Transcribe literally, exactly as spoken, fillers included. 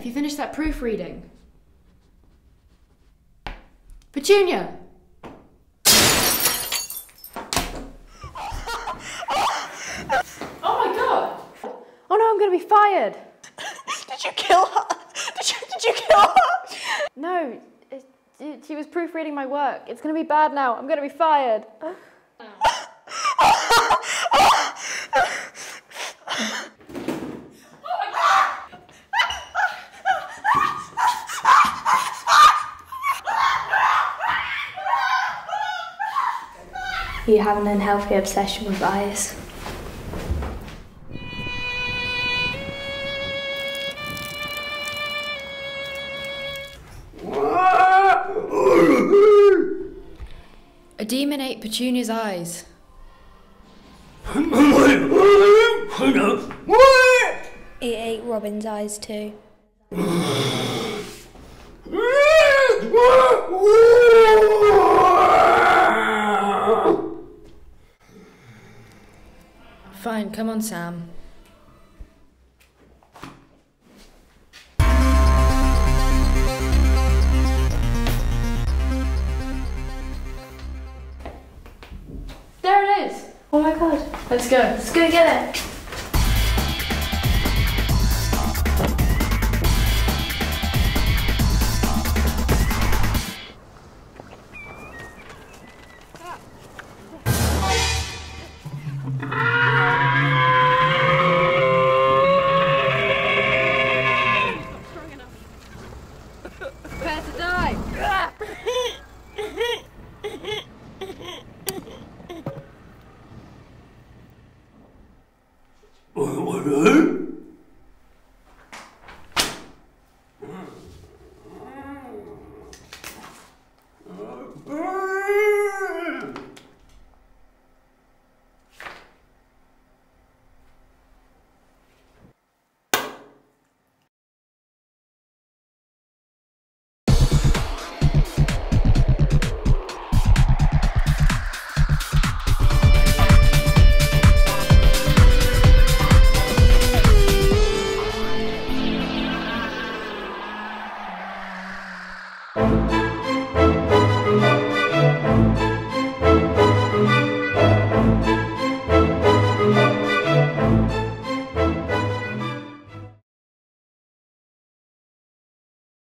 have you finished that proofreading? Petunia! Oh my god! Oh no, I'm gonna be fired! Did you kill her? Did you, did you kill her? No, it, it, she was proofreading my work. It's gonna be bad now. I'm gonna be fired. You have an unhealthy obsession with eyes. A demon ate Petunia's eyes. It ate Robin's eyes too. Fine, come on, Sam. There it is! Oh my god. Let's go. Let's go get it. Prepare to die! Thank you.